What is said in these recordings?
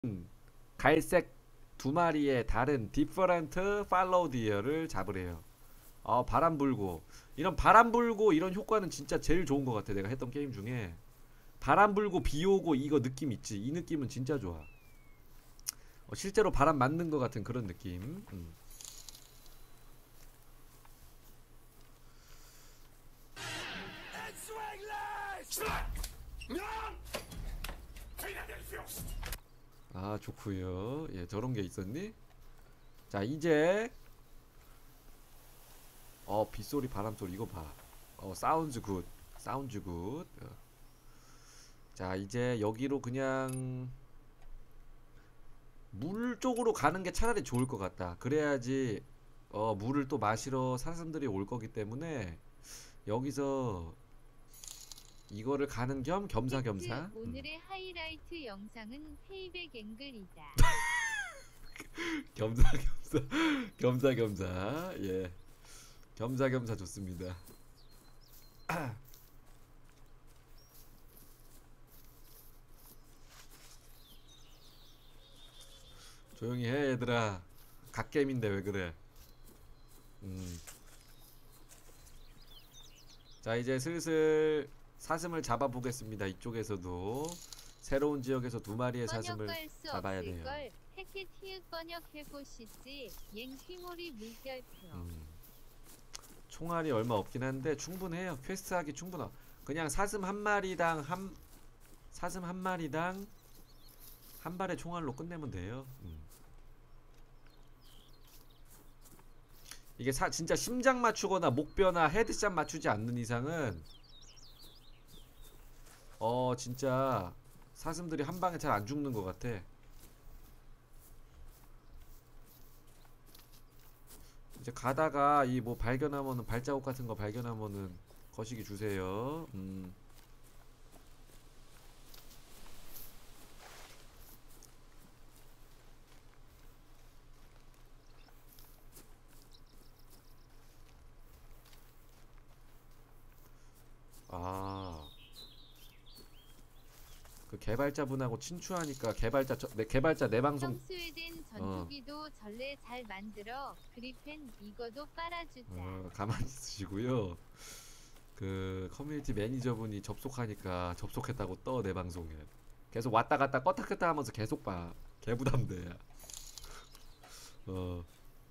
갈색 두 마리의 다른 디퍼런트 팔로우 디어를 잡으래요. 바람 불고 이런 바람 불고 이런 효과는 진짜 제일 좋은 것 같아. 내가 했던 게임 중에 바람 불고 비 오고 이거 느낌 있지. 이 느낌은 진짜 좋아. 실제로 바람 맞는 것 같은 그런 느낌. 아 좋구요. 예, 저런 게 있었니? 자 이제 빗소리 바람소리 이거 봐. 사운드 굿. 사운드 굿. 자 이제 여기로 그냥 물 쪽으로 가는 게 차라리 좋을 것 같다. 그래야지 물을 또 마시러 사슴들이 올 거기 때문에 여기서 이거를 가는 겸 팩트, 겸사겸사. 오늘의 하이라이트 영상은 페이백 앵글이다. 겸사겸사. 겸사겸사. 예. 겸사겸사 좋습니다. 조용히 해 얘들아. 갓겜인데 왜 그래. 음. 자 이제 슬슬 사슴을 잡아보겠습니다. 이쪽에서도 새로운 지역에서 두 마리의 사슴을 번역할 수 잡아야 돼요. 없을걸. 패킷 히읗 번역해보시지. 옌퀴모리 물결표. 총알이 얼마 없긴 한데 충분해요. 퀘스트하기 충분하. 그냥 사슴 한 마리당 사슴 한 마리당 한 발의 총알로 끝내면 돼요. 이게 진짜 심장 맞추거나 목뼈나 헤드샷 맞추지 않는 이상은 진짜 사슴들이 한 방에 잘 안 죽는 것 같아. 이제 가다가 이 뭐 발견하면은 발자국 같은 거 발견하면은 거시기 주세요. 아, 그 개발자분하고 친추하니까 개발자 내 방송 성스웨덴 전투기도 전래 잘 만들어. 그리펜 이거도 빨아주자. 가만히 있으시고요. 그 커뮤니티 매니저분이 접속하니까 접속했다고 떠 내 방송에 계속 왔다 갔다 껐다 켰다 하면서 계속 봐. 개부담돼. 어.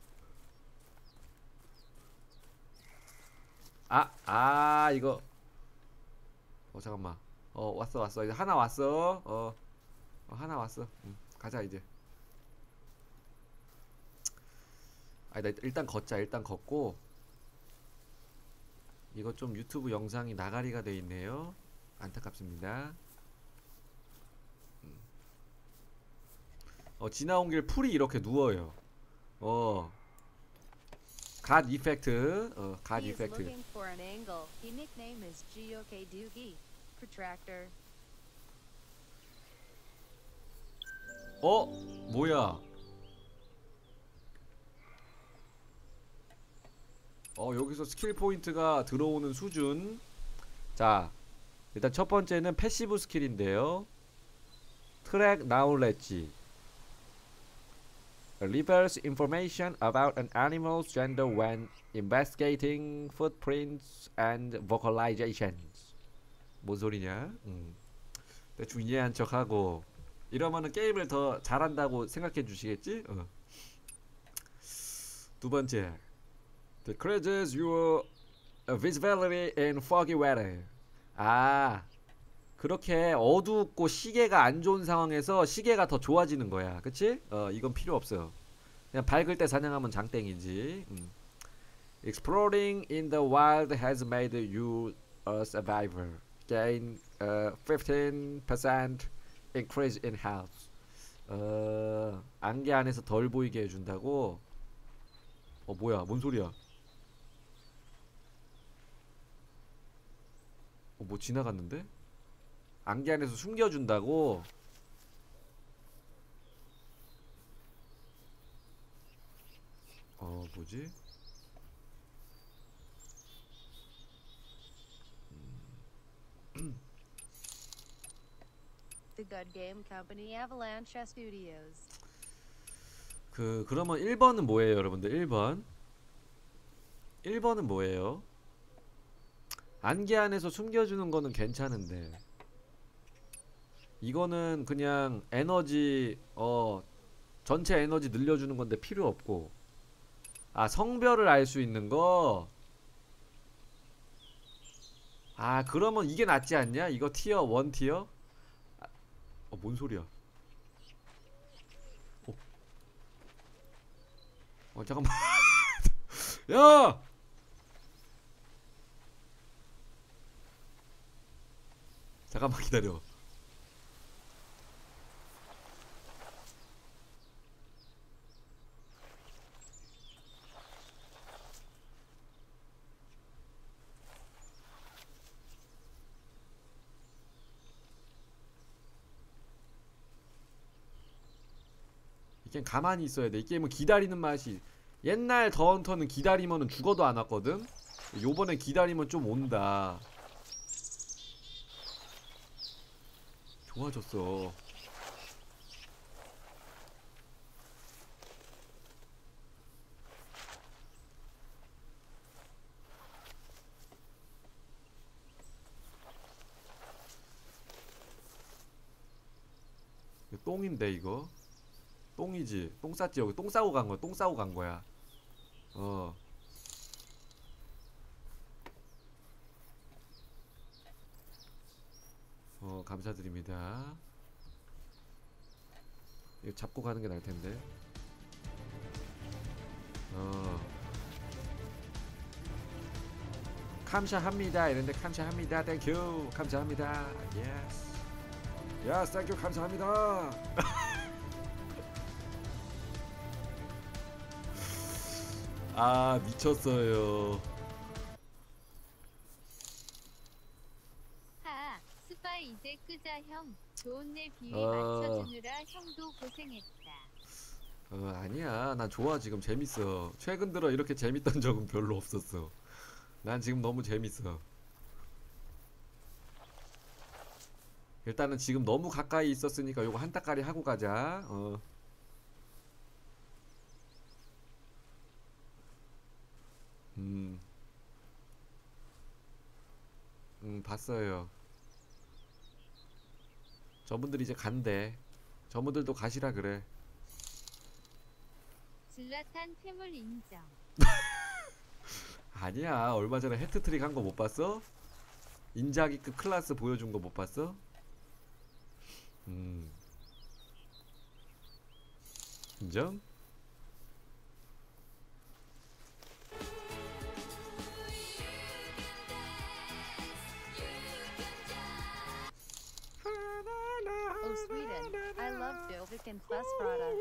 이거 잠깐만. 왔어. 이제 하나 왔어. 하나 왔어. 가자 이제. 일단 걷자. 일단 걷고 이거 좀 유튜브 영상이 나가리가 돼 있네요. 안타깝습니다. 지나온 길 풀이 이렇게 누워요. 어, 갓 이펙트. 갓 He is 이펙트. looking for an angle. His nickname is Gioke Doogie. Protractor. 뭐야? 여기서 스킬 포인트가 들어오는 수준. 자, 일단 첫 번째는 패시브 스킬인데요. 트랙 나울렛지. Reveals information about an animal's gender when investigating footprints and vocalizations. 뭔 소리냐? 대충 이해한 척하고 이러면은 게임을 더 잘한다고 생각해 주시겠지? 두 번째, decreases your visibility in foggy weather. 그렇게 어두웠고 시계가 안 좋은 상황에서 시계가 더 좋아지는 거야. 그치? 이건 필요 없어. 그냥 밝을 때 사냥하면 장땡이지. Exploring in the wild has made you a survivor. Gain 15% increase in health. 안개 안에서 덜 보이게 해준다고? 뭐야? 뭔 소리야? 뭐 지나갔는데? 안개 안에서 숨겨준다고? 뭐지? The Good Game Company Avalanche Studios. 그러면 1번은 뭐예요, 여러분들? 1번은 뭐예요? 안개 안에서 숨겨주는 거는 괜찮은데 이거는 그냥 에너지 전체 에너지 늘려주는 건데 필요 없고. 아, 성별을 알 수 있는 거. 아, 그러면 이게 낫지 않냐? 이거 티어 1 티어? 뭔 소리야? 잠깐만. 야! 잠깐만 기다려. 이 게임 가만히 있어야 돼. 이 게임은 기다리는 맛이. 옛날 더 헌터는 기다리면은 죽어도 안 왔거든. 요번엔 기다리면 좀 온다. 좋아졌어. 이거 똥인데 이거. 똥이지. 똥 쌌지. 여기 똥 싸고 간 거야. 똥 싸고 간 거야. 감사드립니다. 이거 잡고 가는 게 나을 텐데. 감사합니다. 이런데 감사합니다. 땡큐. 감사합니다. 예스. 예스, 땡큐. 감사합니다. 아, 미쳤어요. 하, 스파 이제 끄자 형. 좋은 내 비위 맞춰주느라 형도 고생했다. 아니야. 난 좋아. 지금 재밌어. 최근 들어 이렇게 재밌던 적은 별로 없었어. 난 지금 너무 재밌어. 일단은 지금 너무 가까이 있었으니까 요거 한 따까리 하고 가자. 봤어요. 저분들 이제 간대. 저분들도 가시라 그래. 질라탄 퇴물 인정. 아니야. 얼마 전에 해트트릭 한 거 못 봤어? 인자기급 클라스 보여준 거 못 봤어? 인정? Oh, Sweden. I love Dovik and Fussprada.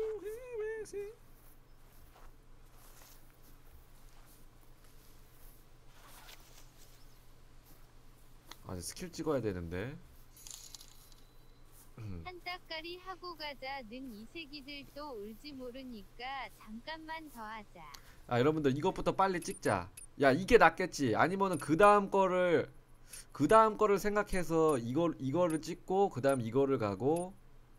아, 스킬 찍어야 되는데. 한 따까리 하고 가자. 는 이 새끼들도 울지 모르니까 잠깐만 더 하자. 아, 여러분들 이것부터 빨리 찍자. 야, 이게 낫겠지. 아니면은 그 다음 거를 생각해서 이거를 찍고 그 다음 이거를 가고.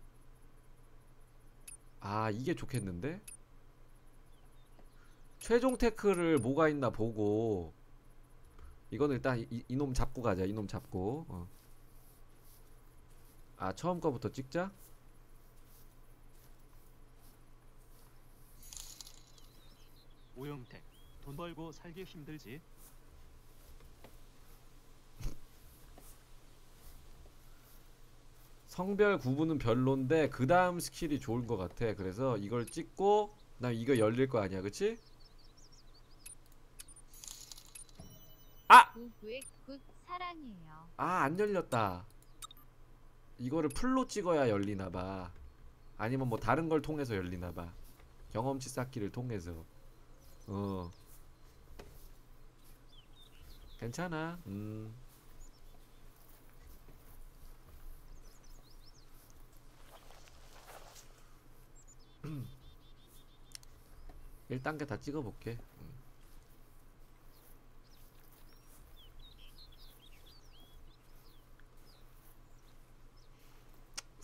아, 이게 좋겠는데? 최종 태클을 뭐가 있나 보고. 이거는 일단 이놈 잡고 가자. 이놈 잡고. 아, 처음 거부터 찍자. 오영택, 돈 벌고 살기 힘들지. 성별 구분은 별론데 그 다음 스킬이 좋은 것 같아. 그래서 이걸 찍고 그다음 이거 열릴 거 아니야, 그치? 아! 우구액 굿 사랑해요. 아, 안 열렸다. 이거를 풀로 찍어야 열리나봐. 아니면 뭐 다른 걸 통해서 열리나봐. 경험치 쌓기를 통해서. 괜찮아. 1단계 다 찍어볼게.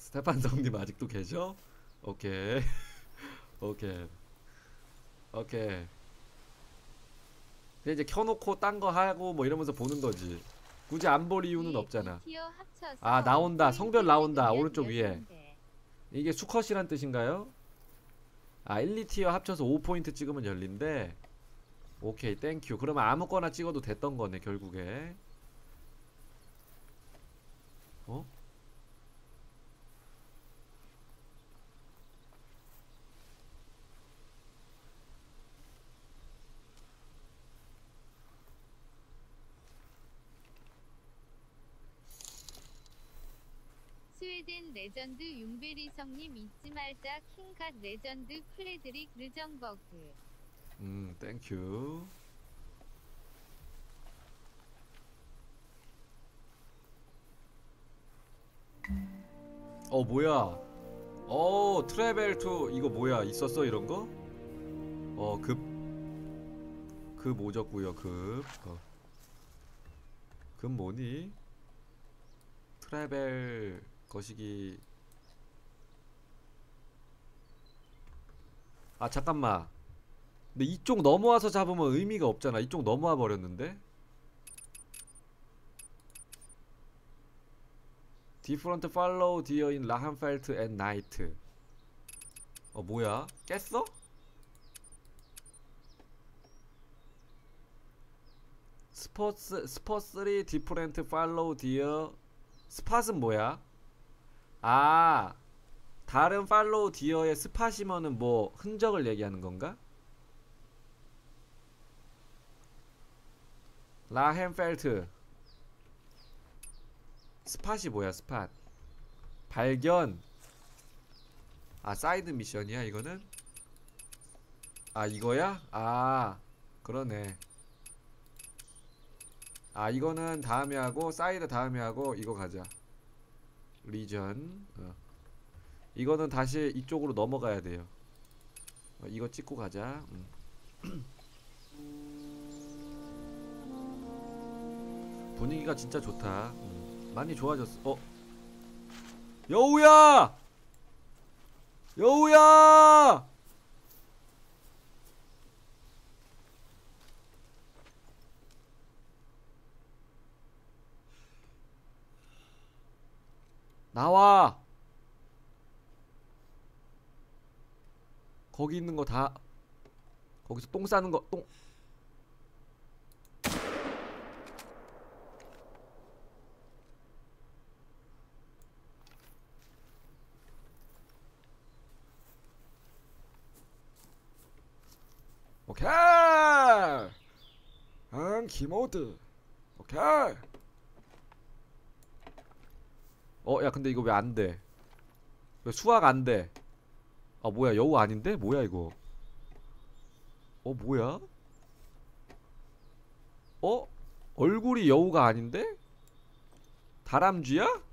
스테판 성님 아직도 계셔? 오케이. 오케이. 오케이. 근데 이제 켜놓고 딴 거 하고 뭐 이러면서 보는 거지. 굳이 안 볼 이유는 없잖아. 아, 나온다. 성별 나온다. 오른쪽 위에. 이게 수컷이란 뜻인가요? 아, 1, 2티어 합쳐서 5포인트 찍으면 열린대. 오케이, 땡큐. 그러면 아무거나 찍어도 됐던 거네, 결국에. 어? 스웨덴 레전드 융베리성님 잊지 말자 킹갓 레전드 플레드릭 르정버그. 땡큐. 뭐야. 트래벨 투 이거 뭐야. 있었어 이런 거? 급 오졌구요. 급 뭐니? 트래벨 거시기. 아, 잠깐만. 근데 이쪽 넘어와서 잡으면 의미가 없잖아. 이쪽 넘어와 버렸는데. Different follow deer in 라한펠트 at night. 뭐야? 깼어? 스팟3 different follow deer. 스팟은 뭐야? 아, 다른 팔로우 디어의 스팟이면은 뭐 흔적을 얘기하는 건가? 라헨펠트. 스팟이 뭐야, 스팟? 발견. 아, 사이드 미션이야, 이거는? 아, 이거야? 아, 그러네. 아, 이거는 다음에 하고, 사이드 다음에 하고, 이거 가자. 리전. 이거는 다시 이쪽으로 넘어가야 돼요. 이거 찍고 가자. 분위기가 진짜 좋다. 많이 좋아졌어. 여우야! 여우야! 나와! 거기 있는 거 다, 거기서 똥 싸는 거, 똥. 오케이! 키모드. 오케이! 야, 근데 이거 왜 안 돼? 왜 수학 안 돼? 아, 뭐야, 여우 아닌데? 뭐야, 이거? 뭐야? 얼굴이 여우가 아닌데? 다람쥐야?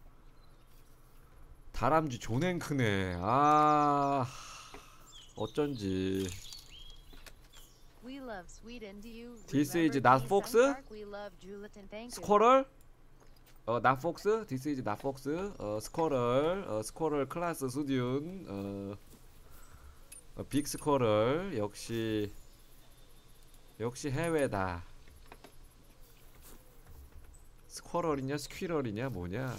다람쥐 존행 크네. 아, 어쩐지. We love Sweden. Do you This remember is not King Fox? Sun Park? We love Juliet. Thank you. 스쿼럴? not fox? This is not fox? 스쿼럴. 스쿼럴 클래스 수준. 빅 스쿼럴. 역시 해외다. 스쿼럴이냐 스퀴럴이냐 뭐냐.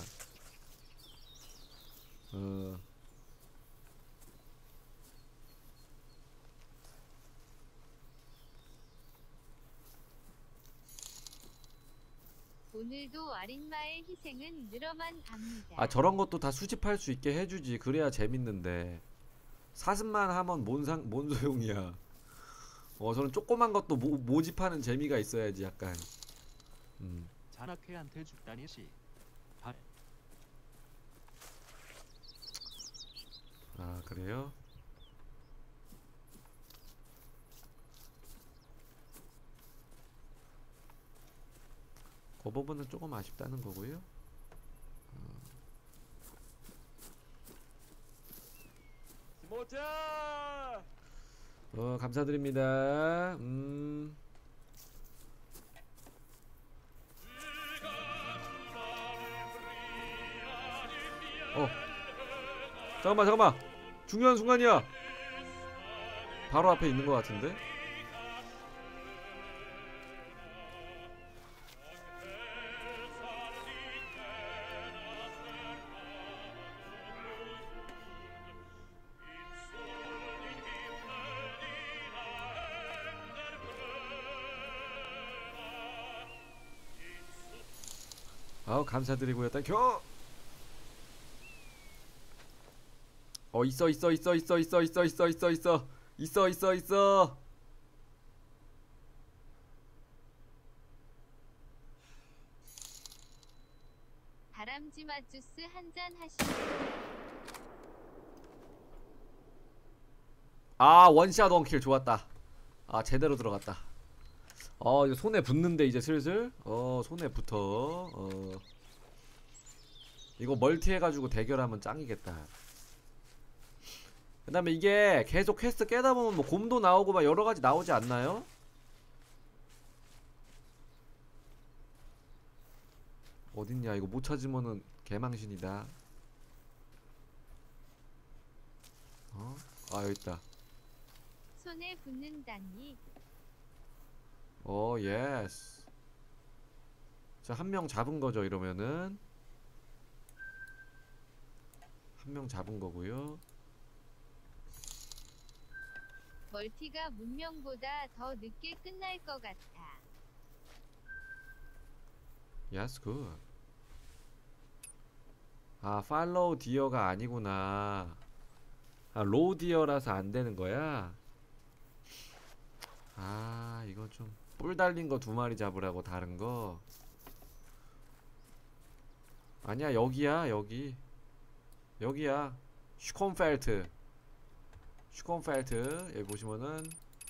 오늘도 아린마의 희생은 늘어만 갑니다. 아, 저런 것도 다 수집할 수 있게 해주지. 그래야 재밌는데. 사슴만 하면 뭔 소용이야. 저는 조그만 것도 모집하는 재미가 있어야지, 약간. 자나케한테 죽다니 씨. 아, 그래요? 그 부분은 조금 아쉽다는 거고요. 모자. 감사드립니다. 잠깐만. 중요한 순간이야. 바로 앞에 있는 것 같은데. 아우 감사드리고요. 땡큐. 있어. 다람쥐맛 주스 한잔 하시죠. 아 원샷 원킬 좋았다. 아 제대로 들어갔다. 이거 손에 붙는데 이제 슬슬 손에 붙어. 이거 멀티 해가지고 대결하면 짱이겠다. 그 다음에 이게 계속 퀘스트 깨다보면 뭐 곰도 나오고 막 여러가지 나오지 않나요? 어딨냐 이거 못 찾으면은 개망신이다. 아 여깄다. 손에 붙는다니. 예스. 자 한 명 잡은거죠 이러면은. 한 명 잡은거고요. 멀티가 문명보다 더 늦게 끝날 것 같아. 예스 굿. 아 팔로우 디어가 아니구나. 아 로우 디어라서 안되는거야. 아 이거 좀 뿔 달린거 2마리 잡으라고 다른거. 아니야 여기야 여기. 여기야 슈콘펠트. 여기 보시면은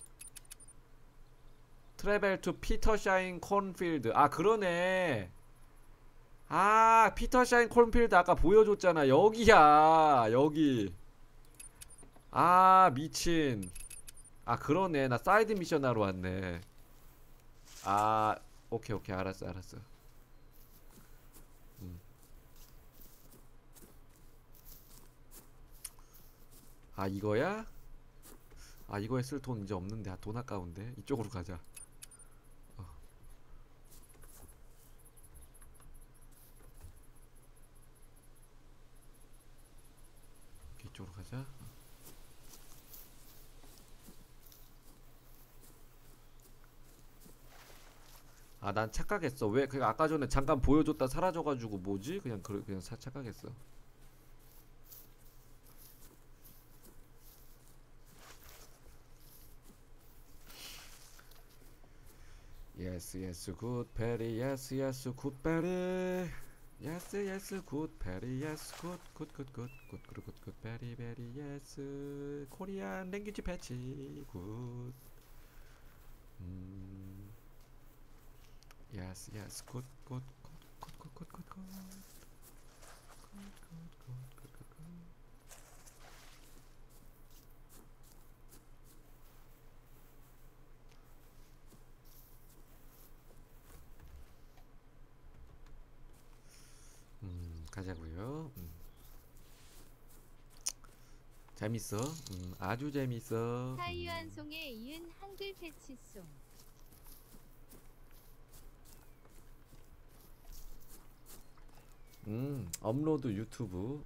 트래벨 투 피터샤인 콘필드. 아 그러네. 아 피터샤인 콘필드 아까 보여줬잖아. 여기야 여기. 아 미친. 아 그러네. 나 사이드 미션 하러 왔네. 아 오케이 알았어. 아 이거야? 아 이거에 쓸 돈 이제 없는데. 아 돈 아까운데. 이쪽으로 가자. 이쪽으로 가자. 아 난 착각했어. 왜 그 아까 전에 잠깐 보여줬다 사라져가지고 뭐지? 그냥 착각했어. yes good berry yes good berry yes good berry yes good berry yes 코리안 랭귀지 패치 good yes good 가자고요. 재밌어. 아주 재밌어. 타이완송에 이은 한글 패치송. 업로드 유튜브.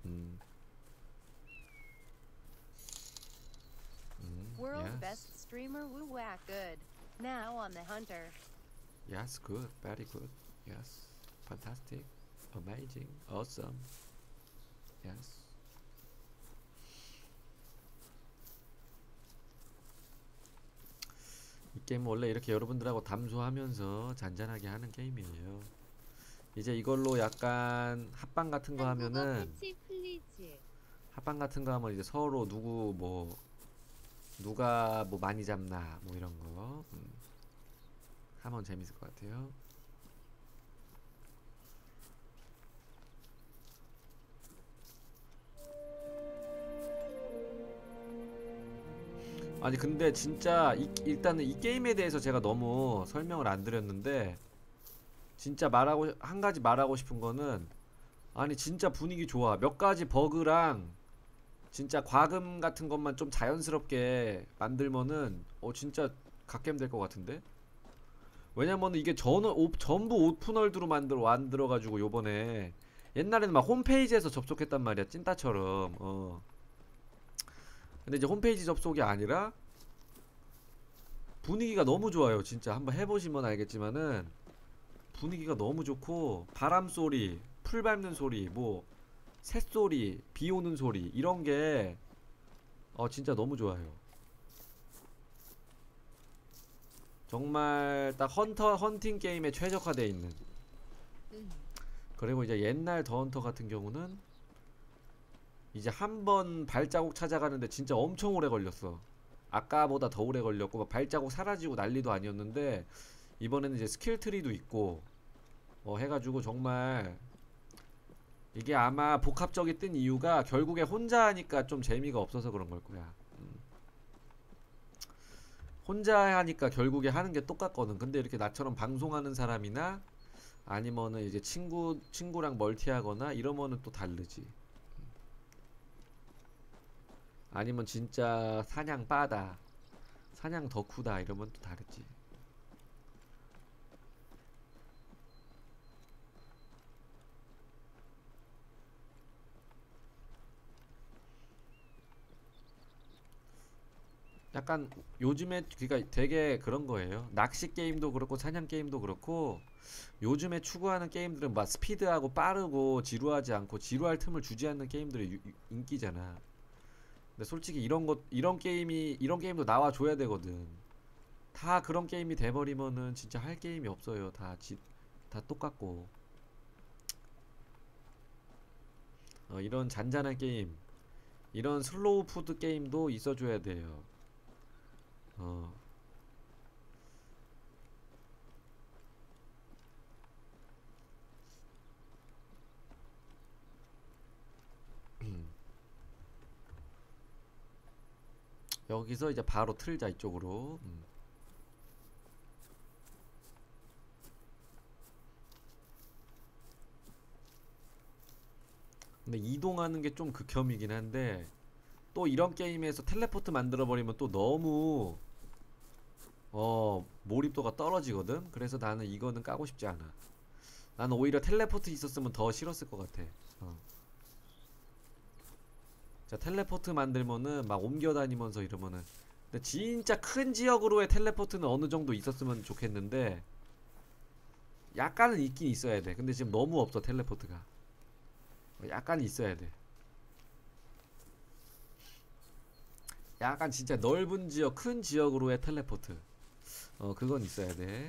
World yes. best streamer woo whack good. Now on the hunter. Yes, good, very good. Yes, fantastic, amazing, awesome. Yes. 이 게임 원래 이렇게 여러분들하고 담소하면서 잔잔하게 하는 게임이에요. 이제 이걸로 약간 합방 같은 거 하면은 패치 플리즈. 합방 같은 거 하면 이제 서로 누가 뭐 많이 잡나 뭐 이런 거 하면 재밌을 것 같아요. 아니 근데 진짜 일단은 이 게임에 대해서 제가 너무 설명을 안 드렸는데 진짜 한 가지 말하고 싶은 거는 아니 진짜 분위기 좋아. 몇 가지 버그랑 진짜 과금 같은 것만 좀 자연스럽게 만들면은 진짜 갓겜 될 것 같은데? 왜냐면은 이게 전부 오픈월드로 만들어가지고 요번에 옛날에는 막 홈페이지에서 접속했단 말이야, 찐따처럼. 근데 이제 홈페이지 접속이 아니라 분위기가 너무 좋아요. 진짜 한번 해보시면 알겠지만은 분위기가 너무 좋고, 바람소리, 풀 밟는 소리, 뭐 새소리, 비 오는 소리, 이런 게 진짜 너무 좋아요. 정말 딱 헌팅 게임에 최적화되어 있는. 그리고 이제 옛날 더 헌터 같은 경우는 이제 한 번 발자국 찾아가는데 진짜 엄청 오래 걸렸어. 아까보다 더 오래 걸렸고, 막 발자국 사라지고 난리도 아니었는데, 이번에는 이제 스킬 트리도 있고 해가지고 정말 이게 아마 복합적이 뜬 이유가 결국에 혼자 하니까 좀 재미가 없어서 그런 걸 거야. 혼자 하니까 결국에 하는 게 똑같거든. 근데 이렇게 나처럼 방송하는 사람이나 아니면은 이제 친구랑 멀티하거나 이러면은 또 다르지. 아니면 진짜 사냥 빠다, 사냥 덕후다 이러면 또 다르지. 약간 요즘에 그니까 되게 그런 거예요. 낚시 게임도 그렇고 사냥 게임도 그렇고 요즘에 추구하는 게임들은 막 스피드하고 빠르고 지루하지 않고 지루할 틈을 주지 않는 게임들이 인기잖아. 근데 솔직히 이런 게임도 나와줘야 되거든. 다 그런 게임이 돼버리면은 진짜 할 게임이 없어요. 다 똑같고. 이런 잔잔한 게임, 이런 슬로우 푸드 게임도 있어줘야 돼요. 어. 여기서 이제 바로 틀자 이쪽으로. 근데 이동하는 게 좀 극혐이긴 한데, 또 이런 게임에서 텔레포트 만들어버리면 또 너무 몰입도가 떨어지거든. 그래서 나는 이거는 까고 싶지 않아. 나는 오히려 텔레포트 있었으면 더 싫었을 것 같아. 자, 텔레포트 만들면은 막 옮겨 다니면서 이러면은, 근데 진짜 큰 지역으로의 텔레포트는 어느 정도 있었으면 좋겠는데, 약간은 있긴 있어야 돼. 근데 지금 너무 없어, 텔레포트가. 약간 있어야 돼. 약간 진짜 넓은 지역, 큰 지역으로의 텔레포트. 그건 있어야 돼.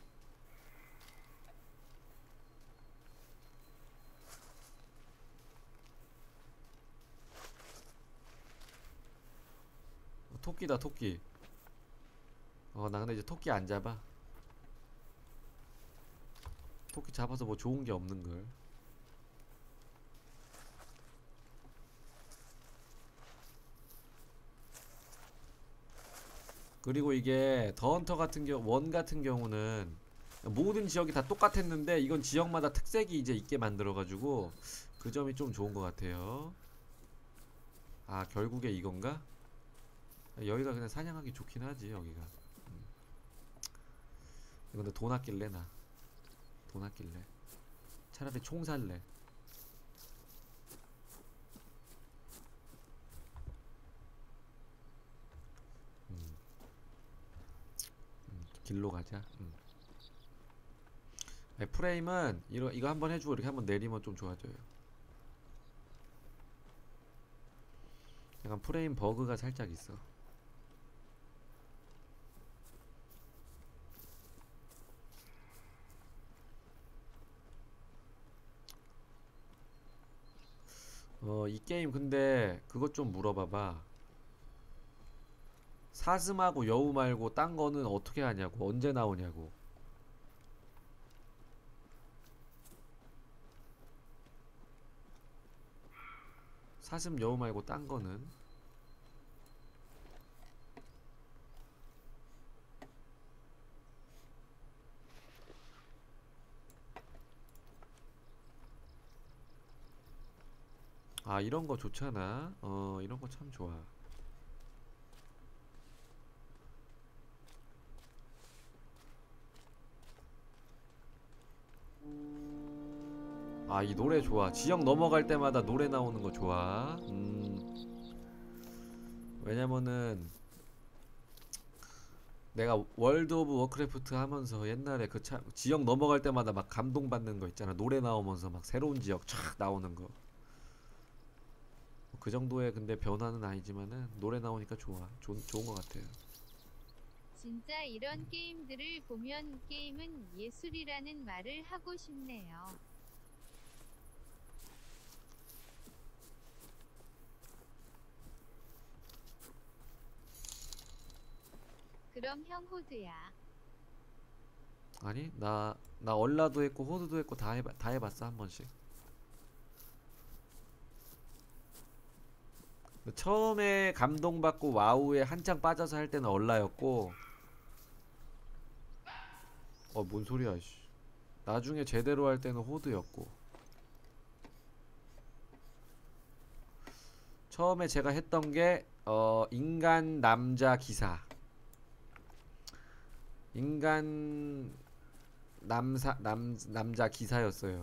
토끼다, 토끼. 나 근데 이제 토끼 안 잡아. 토끼 잡아서 뭐 좋은 게 없는걸. 그리고 이게 더 헌터 같은 원 같은 경우는 모든 지역이 다 똑같았는데, 이건 지역마다 특색이 이제 있게 만들어가지고 그 점이 좀 좋은 것 같아요. 아, 결국에 이건가? 여기가 그냥 사냥하기 좋긴 하지, 여기가. 근데 돈 아낄래, 나. 돈 아낄래. 차라리 총 살래. 길로 가자. 프레임은 이거 한번 해주고 이렇게 한번 내리면 좀 좋아져요. 약간 프레임 버그가 살짝 있어. 이 게임 근데 그것 좀 물어봐봐. 사슴하고 여우 말고 딴 거는 어떻게 하냐고, 언제 나오냐고. 사슴 여우 말고 딴 거는. 아 이런 거 좋잖아. 이런 거 참 좋아. 아 이 노래 좋아. 지역 넘어갈 때마다 노래 나오는 거 좋아. 왜냐면은 내가 월드 오브 워크래프트 하면서 옛날에 그 지역 넘어갈 때마다 막 감동받는 거 있잖아. 노래 나오면서 막 새로운 지역 촥 나오는 거. 그 정도의 근데 변화는 아니지만은 노래 나오니까 좋아. 좋은 거 같아요. 진짜 이런 게임들을 보면 게임은 예술이라는 말을 하고 싶네요. 그럼 형 호드야. 아니 나 얼라도 했고 호드도 했고 다 해봤어 한 번씩. 처음에 감동받고 와우에 한창 빠져서 할 때는 얼라였고 뭔 소리야 씨. 나중에 제대로 할 때는 호드였고 처음에 제가 했던 게 인간 남자 기사 인간 남자 기사였어요.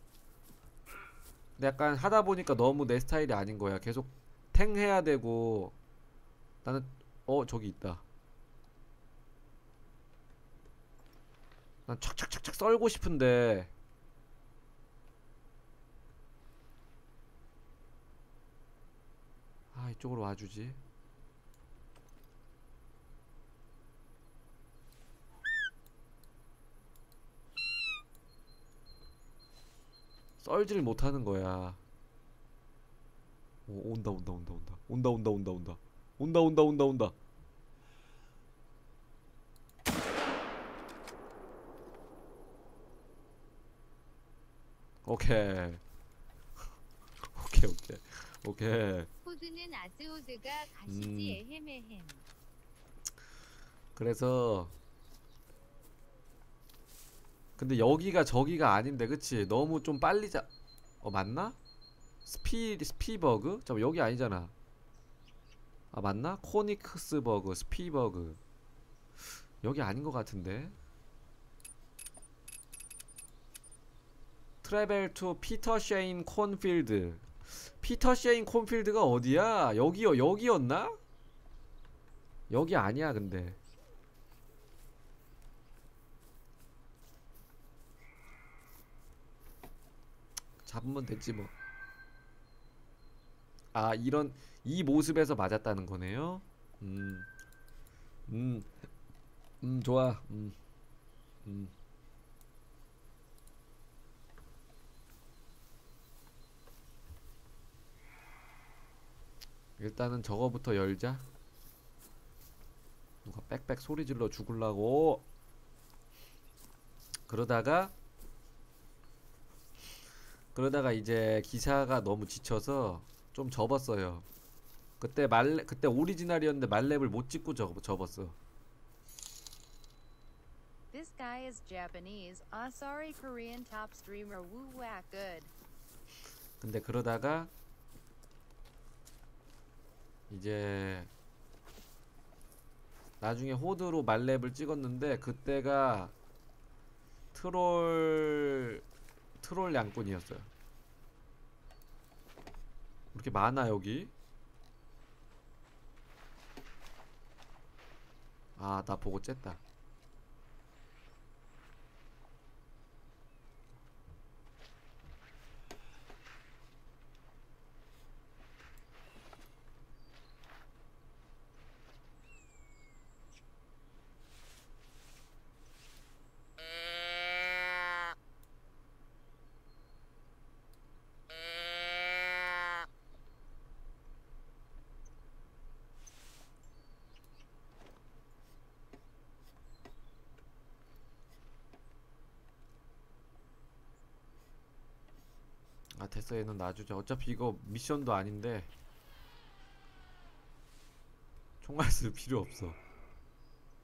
근데 약간 하다 보니까 너무 내 스타일이 아닌 거야. 계속 탱 해야 되고 나는 저기 있다. 난 착착착착 썰고 싶은데 이쪽으로 와주지. 썰지를 못하는 거야. 온다. 오케이. 오케이. 호드는 아즈호드가 가시지 에헴에헴. 그래서 근데 여기가 저기가 아닌데 그치? 너무 좀 빨리 맞나? 스피버그? 잠깐 여기 아니잖아. 맞나? 코닉스버그 스피버그 여기 아닌 것 같은데. 트래벨 투 피터 셰인 콘필드. 피터 셰인 콘필드가 어디야? 여기였나? 여기 아니야 근데. 잡으면 됐지 뭐. 이 모습에서 맞았다는 거네요. 좋아. 일단은 저거부터 열자. 누가 빽빽 소리 질러 죽을라고. 그러다가 이제 기사가 너무 지쳐서 좀 접었어요. 그때 오리지널이었는데 말렙을 못 찍고 접었어. This guy is Japanese. Sorry, Korean top streamer. Woo whack good. 근데 그러다가 이제 나중에 호드로 말렙을 찍었는데 그때가 트롤 양꾼이었어요. 이렇게 많아 여기. 나 보고 쨌다. 됐어. 얘는 놔주자. 어차피 이거 미션도 아닌데 총알 쓸 필요 없어.